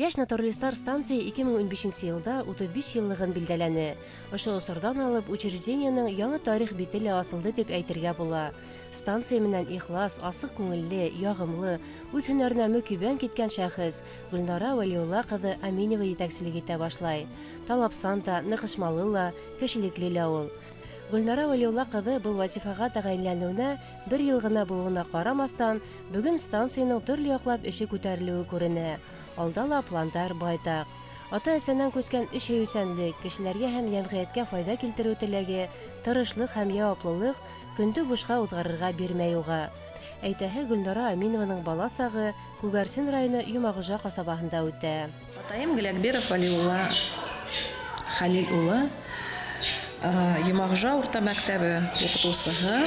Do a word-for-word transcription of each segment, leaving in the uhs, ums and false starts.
Яш натуралистлар станция ике мең унбишенче елда утыз биш еллыгын билдәләне. Ошо осырдан алып учреждениянең яңа тарих бителе асылды дип әйтергә була. Станция менән ихлас, асык күңелле, ягымлы, үз һөнәренә мөкиббән киткән шәхес Гөлнара Вәлиулла кызы Аминева җитәкчелек итә башлай. Талапсан да, ныгышмалы ла, кешелекле лә ул. Гөлнара Вәлиулла кызы был вазифага тәгаенләнүенә бер ел гына булуына карамастан, бүген станциянең төрле яклап эше күтәрелүе күренә. Алда ла пландар байтак. Ата-әсәннән күскән эш һәйүсәнлек, кешеләргә һәм җәмгыятькә файда килтерү теләге, тырышлык һәм җаваплылык көндә бушка утгарырга бирмәй уга. Әйтәһе, Гөлнара Аминованың бала сагы Күгәрсен районы Юмагыжа касабаһында үтә. Атаем Гөләкберов Вәлиулла Хәлил улы, Юмагыжа урта мәктәбе укытучысы,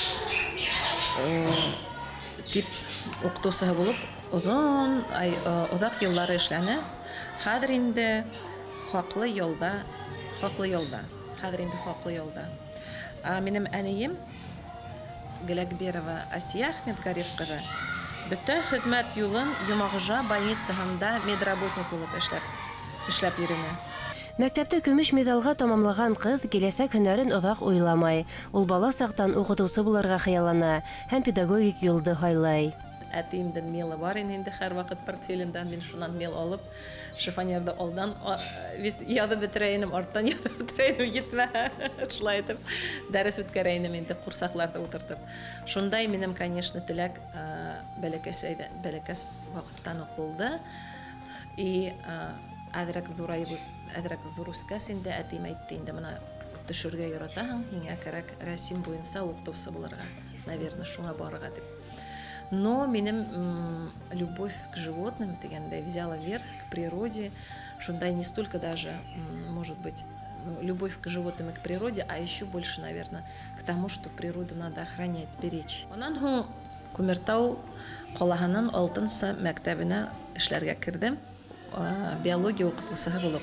тип укытучысы булып, озын озак еллары эшләне. Хәзер инде хаклы юлда, хаклы юлда. Хәзер инде хаклы юлда. Минем әнием Гөләкберова Асия Ахмедгариф кызы бөтен хезмәт юлын Юмагыжа больницасында медработник булып эшләп, эшләп йөренә. Мәктәптә көмеш медалга тамамлаган кыз киләсәк һөнәрен озак уйламай. Ул бала сактан укытучы булырга хыяллана һәм педагогик юлды хайлай. Әтиемдән мелы бар инде һәр вакыт портфелемдән мин шуннан мел алып, шифоньерда алдан вис язып бетерәйнем, арттан язып бетерәйнем җитмә. Шулай итеп дәрес үткәрәйнем инде курсакларда утыртып. Шундай минем, конечно, теләк бәләкәс бәләкәс вакыттан ук булды. И әдрәк зурайып, әдрәк зурускас инде әтием әйтте инде моны төшергә яратаһың, һиңә кирәк рәсем буенча укытучы булырга. Наверное, шуңа барырга дип. Но минем м, любовь к животным дигәндәй взяла верх, к природе. Шундай не столько даже, м, может быть, ну, любовь к животным и к природе, а еще больше, наверное, к тому, что природу надо охранять, беречь. Онан һуң Күмертау калаһының алтынчы мәктәбенә эшләргә кирдем, биология укытучысы булып.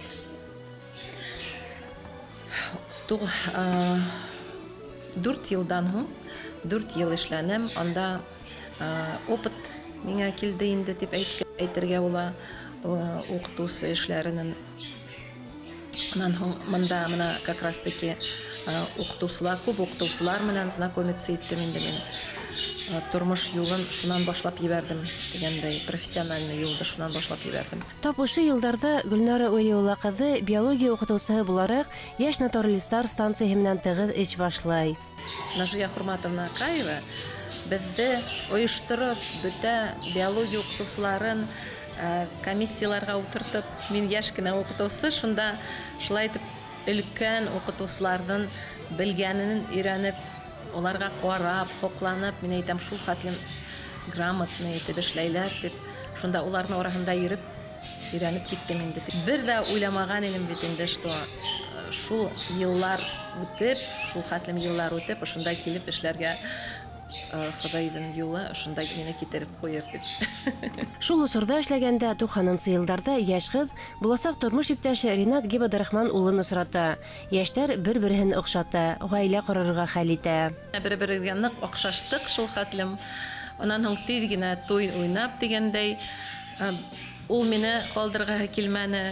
Дүрт елдан һуң, дүрт ел эшләнем, анда опыт миңа килде инде дип әйтергә була укытучы эшләренең. Аннан һуң монда менә как раз таки укытучылар, күп укытучылар менән знакомиться иттем инде мин. Тормыш юлын шуннан башлап ебәрдем дигәндәй, профессиональный юлда шуннан башлап ебәрдем. Тапушы елларда Гөлнара Вәлиулла кызы биология укытучысы буларак яшь натуралистлар станциясе менән тыгыз эш башлай. Нажия Хурматовна Каева бездә оештырып, бөтә биология укытучыларын комиссияларга утыртып, мин яшь кенә укытучы, шунда шулай итеп өлкән укытучыларның белгәнен өйрәнеп, оларга карап, хокланып, мин әйтәм, шул хәтлем грамотный итеп эшләйләр дип, шунда уларның арасында йөреп, өйрәнеп киттем инде. Бер дә уйламаган идем бит инде, что шул еллар үтеп, шул хәтлем еллар үтеп, шунда килеп эшләргә Худайдың юлы шунда мине китереп куер дип. Шул усурда эшләгәндә туксанынчы елларда яшь кыз буласак тормыш иптәше Ринат Гибадрахман улын осрата. Яшьтәр бер-берен охшата, гаилә корырга хәл итә. Бер-берегә нык охшаштык шул хәтлем. Аннан һуң тиз генә туй уйнап дигәндәй, ул мине калдырга килмәне.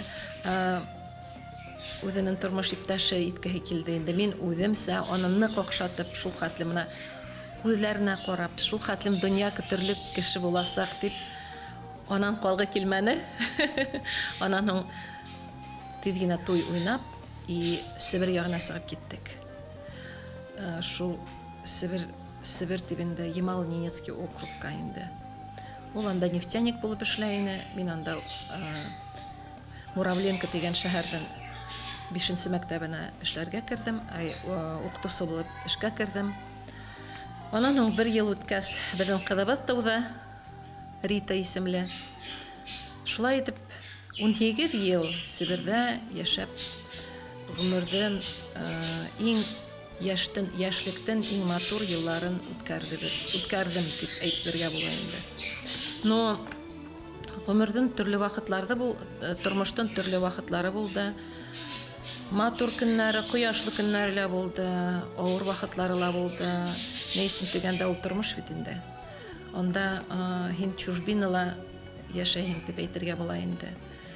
Үзенең тормыш иптәше иткәһе килде инде. Мин үземсә аны нык охшатып шул хәтлем менә күзләренә карап, шул хәтлем дөнья көтерлек кеше буласак дип, анан калгы килмәне. Анан һуң тиз генә туй уйнап, и Себер ягына сыгып киттек. Шул Себер Себер тибендә Ямал-Ненецкий округка инде. Ул анда нефтяник булып эшләйне, мин анда Муравленко дигән шәһәрдән бишенче мәктәбенә эшләргә кирдем, укытучы булып эшкә кирдем. Анан һуң бер ел үткәс, безнең кызыбыз тыуды, Рита исемле. Шулай итеп, унсигез ел Себердә яшәп, гомердән иң яшьтән, яшьлектән иң матур елларын үткәрдем, үткәрдем дип әйтергә була инде. Но гомердән төрле вакытларда бу, тормыштан төрле вакытлары булды. Матур көннәре, кояшлы көннәре булды, авыр вакытлары булды. Нейсен дигәндә ул тормыш бит инде. Анда һин чужбинала яшәйһең дип әйтергә була инде.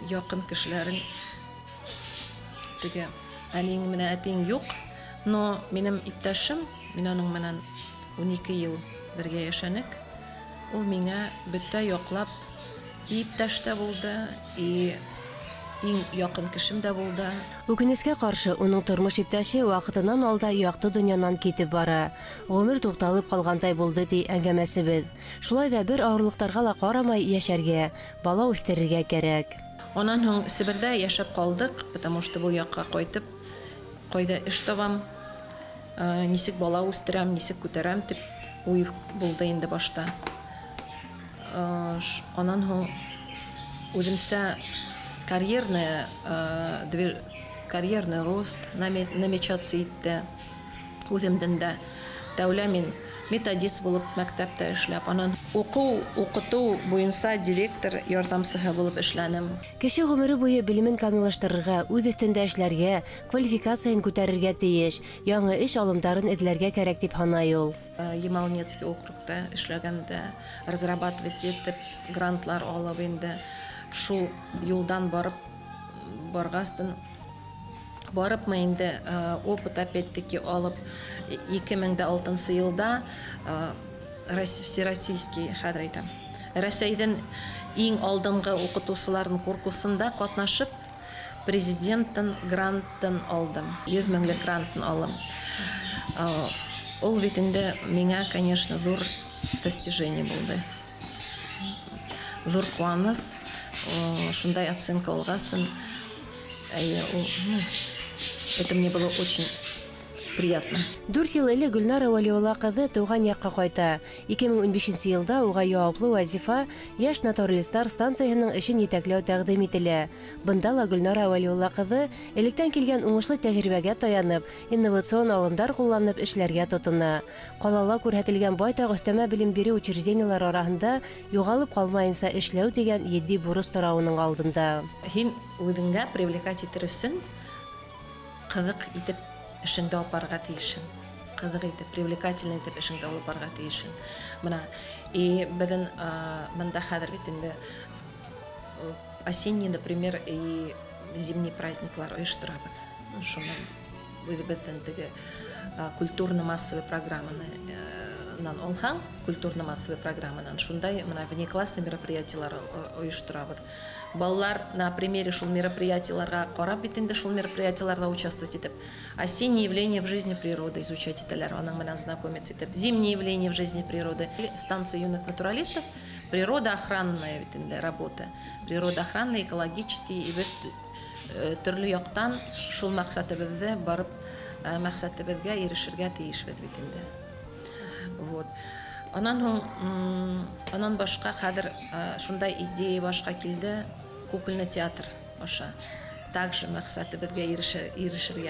якын кешеләрең теге әниң менә әтиң юк, но минем иптәшем, мин аның менән унике ел бергә яшәнек. Ул миңа бөтә яклап иптәш тә булды, и иң якын кешем дә булды. Үкенескә каршы, уның тормыш иптәше вакытыннан алда якты дөньянан китеп бара. Гомер тукталып калгандай булды ди әңгәмәсебез. Шулай да бер авырлыктарга ла карамай яшәргә, бала үстерергә кирәк. Онан һуң Себердә яшәп калдык, потому что бу якка кайтып, кайда эш табам, нисек бала үстерәм, нисек күтәрәм дип уй булды инде башта. Онан һуң үземсә карьерный, карьерный рост намечаться итте. Үземдән дә дәүлә мин методист булып мәктәптә эшләп, анан уку, укыту буенча директор ярдәмчесе булып эшләнем. Кеше гомере буе белемен камиллаштырырга, үз өстендә эшләргә, квалификациян күтәрергә тиеш, яңа эш алымдарын эзләргә кирәк дип һанай ул. Ямал-Ненецкий округта эшләгәндә разрабатывать итеп, грантлар алып инде шул юлдан барып баргастын барып мы инде опыт опять-таки алып ике мең алтынчы елда всероссийский хәдер әйтәм. Рәсәйдән иң алдынгы укытучыларның конкурсында катнашып президенттан гранттан алдым. йөз меңлек гранттан алдым. Ул бит инде миңа, конечно, зур достижение булды. Зур куаныс, шундай оценка алгастан, это мне было очень приятно. Дүрт ел элек Гөлнара Вәлиулла кызы туган якка кайта. ике мең унбишенче елда уга яуаплы вазифа яшь натуралистлар станциясының эшен җитәкләү тәкъдим ителә. Бында ла Гөлнара Вәлиулла кызы электән килгән уңышлы тәҗрибәгә таянып, инновацион алымдар кулланып эшләргә тотына. Калала күрһәтелгән байтак өстәмә белем бирү учрежденияләр арасында югалып калмаенса эшләү дигән етди бурыч тора уның алдында. Һин үзеңгә привлекать итер өчен кызык итеп эшеңдә алып тиешен. Кызык итеп, привлекательный итеп эшеңдә алып барырга тиешен. Менә и безнең монда хәзер бит инде осенний, например, и зимний праздниклар оештырабыз. Шуннан безнең теге культурно-массовый программаны алган, культурно-массовый программанан шундай менә внеклассный мероприятиялар оештырабыз. Балалар на примере шул мероприятияларга карап бит инде шул мероприятияларда участвовать итеп, осенние явления в жизни природы изучать итәләр, аның менән знакомиться итеп, зимние явления в жизни природы, станция юных натуралистов, природоохранная бит инде работа, природоохранная, экологический и бит төрле яктан шул максатыбызды барып максатыбызга ирешергә тиешбез бит инде. Вот. Анан һуң, анан башка хәзер шундай идея башка килде, кукольный театр аша. Также максатыбызга ирешергә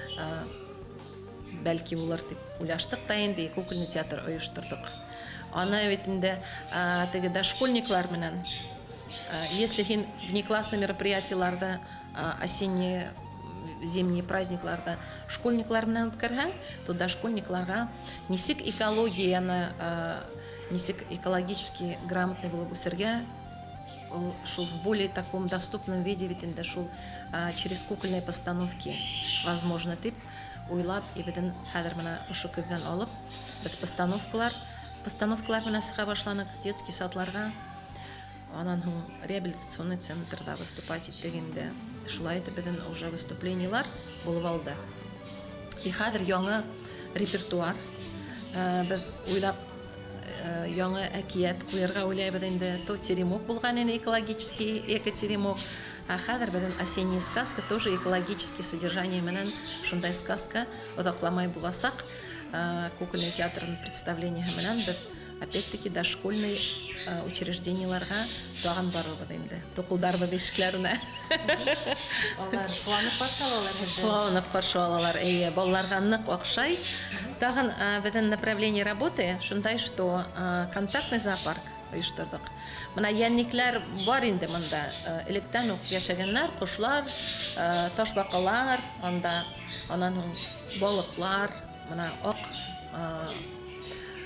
бәлки булыр дип уйлаштык та инде, кукольный театр оештырдык. Аны бит инде теге дошкольниклар менән, если һин внеклассный мероприятияларда, осенние зимние праздникларда школьниклар менән үткәргән, то дошкольникларга нисек экологияны, нисек экологически грамотный булып үсәргә, шул в более таком доступном виде бит инде шул через кукольные постановки возможно дип уйлап, и беден хәзер менә ошо көйгән алып, без постановкалар, постановкалар менән сыга башланык детский садларга. Анан һуң реабилитационный центрда выступать иттек инде. Шулай итеп беден уже выступлениялар булып алды. И хәзер яңа репертуар, без уйлап яңа әкият куярга уйлайбыз инде. То теремок булган инде экологический, эко-теремок. А хәзер беден осенняя сказка тоже экологический содержание менән шундай сказка одакламай буласак, кукольный театрның представление менән без опять-таки дошкольный учрежденияларга тагын барыбыз инде. Тукылдарбыз ишекләренә. Алар куанып каршы алалар хәзер. Куанып каршы алалар. Әйе, балаларга нык акшай. Тагын безнең направление работы шундай, что контактный зоопарк оештырдык. Менә янникләр бар инде монда. Электән ук яшәгәннәр, кошлар, ташбакалар, анда анан балыклар, менә ак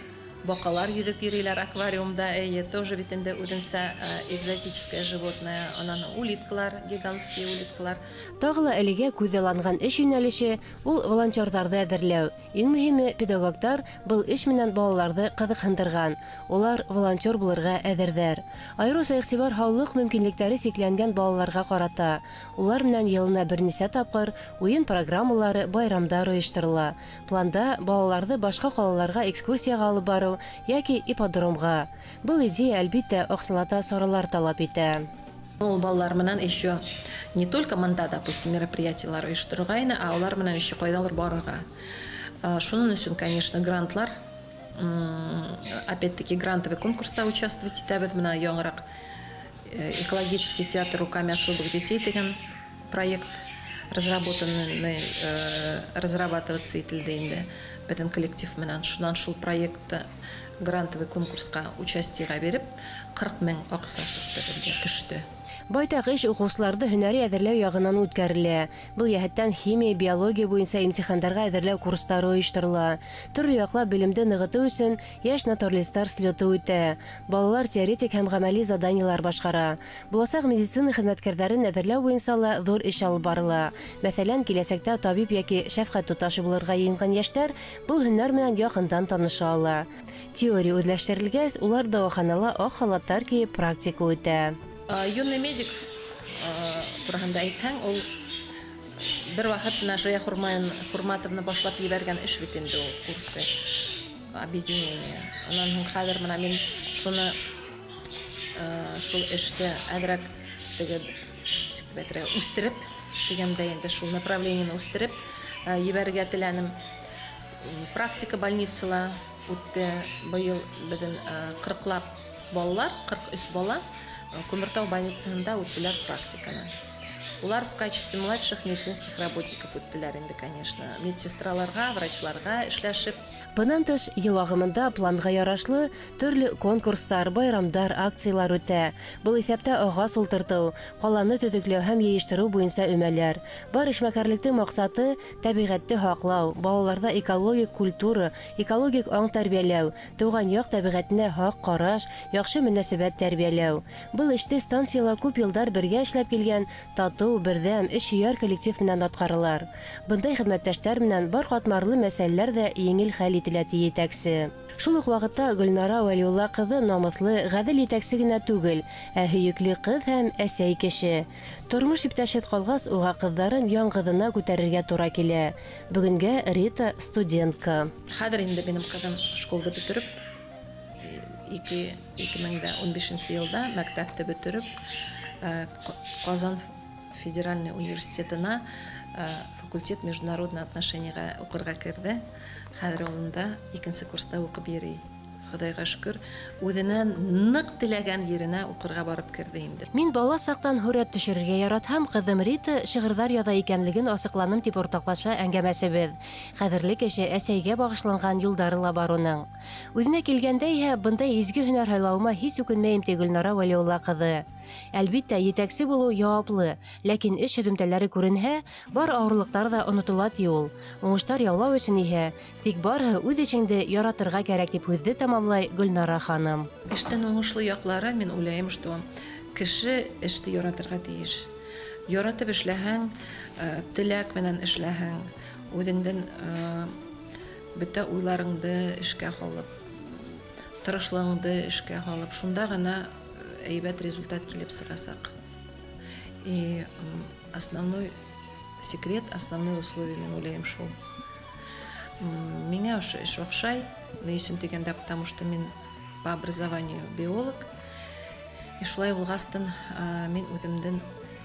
бакалар йөдеп йөриләр аквариумда, әйе, тоже бит инде үзенчә экзотическое животное, анан улиткалар, гигантские улиткалар. Тагыла әлегә күзалланган эш юнәлеше ул волонтерларны әзерләү. Иң мөһиме, педагогтар был эш менән балаларны кызыксындырган. Улар волонтер булырга әзердәр. Айрыса игътибар һаулык мөмкинлекләре сикләнгән балаларга карата. Улар менән елына берничә тапкыр уен программалары байрамда оештырыла. Планда балаларны башка калаларга экскурсияга алып бару яки ипподромга. Был идея әлбиттә аксалата саралар талап итә. Ул балалар менән еще не только монда, допустим, мероприятиялар оештыргайны, а улар менән еще кайдалар барырга. Шунын өчен, конечно, грантлар, опять-таки грантовый конкурста участвовать итәбез. Менә яңарак экологический театр руками особых детей деген проект разработанный, разрабатываться ителде инде. Бөтен коллектив менән шунан шул проектта грантовый конкурска участиега берип, кырык мең акчасы бирелгән кеште. Байтак эш укучыларны һөнәри әзерләү ягыннан үткәрелә. Был яһәттән химия, биология буенча имтиханнарга әзерләү курслары оештырыла. Төрле яклап белемде ныгыту өчен яшь натуралистлар слеты үтә. Балалар теоретик һәм гамәли заданиялар башкара. Буласак медицина хезмәткәрләрен әзерләү буенча ла зур эш алып барыла. Мәсәлән, киләчәктә табиб яки шәфкать туташы булырга йыенган яшьләр был һөнәр менән якындан таныша ала. Теория үзләштерелгәч, улар дәваханала ак халаттар киеп практика үтә. Юный медик турында әйтһәң, ул бер вакыт Нажия Хурматовна башлап ебәргән эш бит инде ул курсы объединение. Аннан хәзер менә мин шуны шул эштә әдрәк теге бетрә үстереп дигәндә инде шул направлениене үстереп ебәргә теләнем. Практика больницала үтте быел безнең кырыклап балалар, кырык өч бала Кумертау больницасында үттеләр практиканы. Улар в качестве младших медицинских работников үттеләр инде, конечно. Медсестраларга, врачларга эшләшеп. Бунан тыш, ел агымында планга ярашлы төрле конкурслар, байрамдар, акциялар үтә. Был исәптә агас ултырту, каланы төзекләү һәм йыштыру буенча өмәләр. Бар эшмәкәрлектең максаты табигатьне хаклау, балаларда экологик культура, экологик аң тәрбияләү, туган як табигатьне хак караш, яхшы мөнәсәбәт тәрбияләү. Был эште станциялар күп елдар бергә эшләп килгән тату, бердәм, эшчәнләр коллектив менән аткарылар. Бындай хезмәттәшләр менән бар катмарлы мәсьәләләр дә еңел хәл ителә итәксе. Шул ук вакытта Гөлнара Вәлиулла кызы намыслы, гадел итәксе генә түгел, ә һөекле кыз һәм әсәй кеше. Тормыш иптәше калгас, уга кызларын яңгыдына күтәрергә туры килә. Бүгенгә Рита студентка. Хәзер инде минем кызым школда бетереп, ике мең ун бишенче елда мәктәпте бетереп, Казан федеральный университетына факультет международных отношений укырга керде. Хәзер ул икенче курста укып йөри. Худайга шөкер, үзеннән нык теләгән yerенә укырга барып керде инде. Мин бала сактан хүрәт төшерергә яратам, кызым Рита шигырьләр яза икәнлеген асыкланым дип уртаклаша әңгәмәсебез. Хәзерле кеше әсәйгә багышланган юлдары ла бар уның. Үзенә килгәндә иһә бындай изге һөнәр хайлауыма һич үкенмәйм ди Гөлнара Вәлиулла кызы. Әлбиттә, етәкче булу яуаплы, ләкин эш һөдемтәләре күренһә, бар авырлыклар да онытыла ди ул. Уңыштар яулау өчен иһә тик барыһы үз эшеңде яратырга кирәк дип һүзде тамамлай Гөлнара ханым. Эштән уңышлы яклары, мин уйлыйм, что кеше эште яратырга тиеш. Яратып эшләһәң, теләк менән эшләһәң, үзеңдән бөтә уйларыңды эшкә халып, тырышлыгыңды эшкә халып, шунда гына әйбәт результат килеп сыгасак. И основной секрет, основное условие, мин уйлыйм, шул. Миңа ошо эш охшай, нәйсен дигәндә, потому что мин по образованию биолог. И шулай булгастан мин үземдән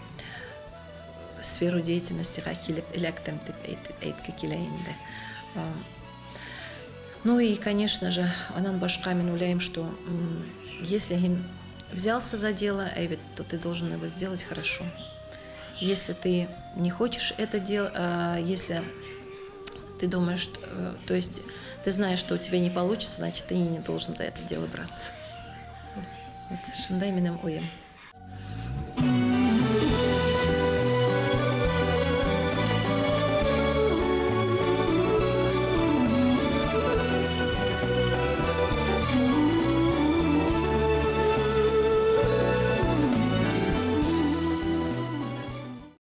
сферу деятельностига килеп эләктем дип әйткә килә инде. Ну и, конечно же, анан башка мин уйлыйм, что если һин взялся за дело, то ты должен его сделать хорошо. Если ты не хочешь это делать, если ты думаешь, то есть ты знаешь, что у тебя не получится, значит, ты не должен за это дело браться. Вот, шандай минем уем.